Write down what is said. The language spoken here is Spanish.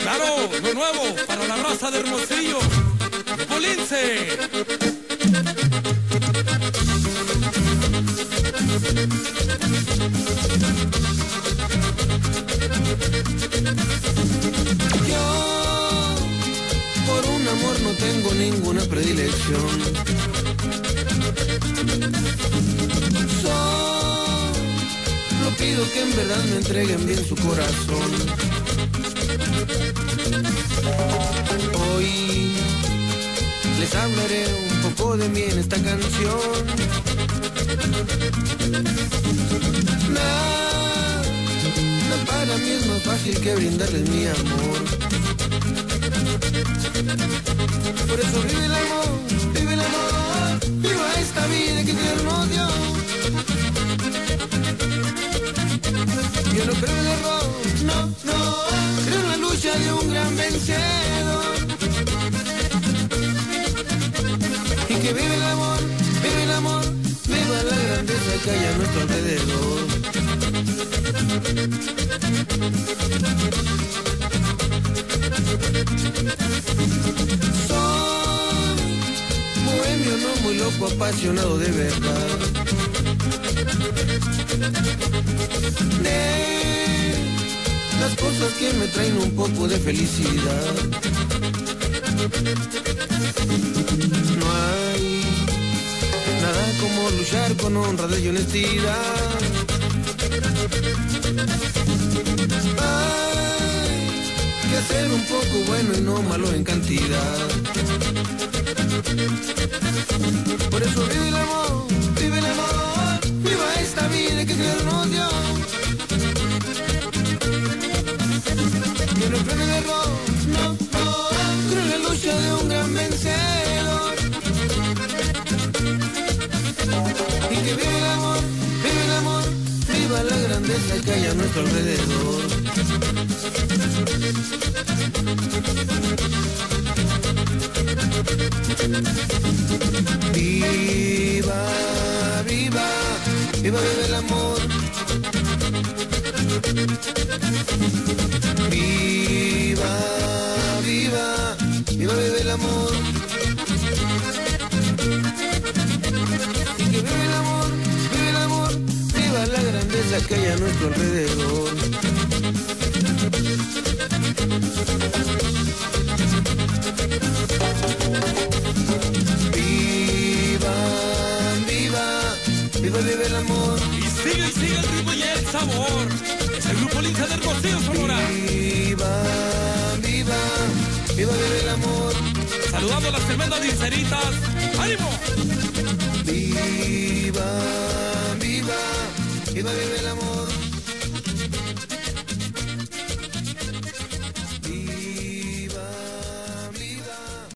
Claro, lo nuevo para la raza de Hermosillo. ¡Polince! Yo por un amor no tengo ninguna predilección. Solo pido que en verdad me entreguen bien su corazón. Hoy les hablaré un poco de mí en esta canción. Nada para mí es más fácil que brindarles mi amor. Por eso vive el amor, vive el amor, viva esta vida que Dios nos dio. Yo no creo en el error, no, no, creo en la lucha de un gran vencedor. Y que vive el amor, viva la grandeza que hay a nuestro alrededor. Soy bohemio, no muy loco, apasionado de verdad. De las cosas que me traen un poco de felicidad. No hay nada como luchar con honradez y honestidad. Hay que hacer un poco bueno y no malo en cantidad. Por eso vive el amor, viva esta vida que Dios nos dio. Yo no creo en el error, no, no, creo en la lucha de un gran vencedor. Y que vive el amor, viva la grandeza que hay a nuestro alrededor. Viva, viva, viva, vive el amor. Viva, viva, viva, vive el amor. Y que vive el amor, viva la grandeza que hay a nuestro alrededor. Viva, viva, viva, vive el amor. Y sigue el ritmo y el sabor. Es el grupo Lince de Hermosillo, Sonora. Viva, viva, viva, vive el amor. Saludando a las tremendas linceritas. ¡Ánimo! Viva, viva, viva, vive el amor.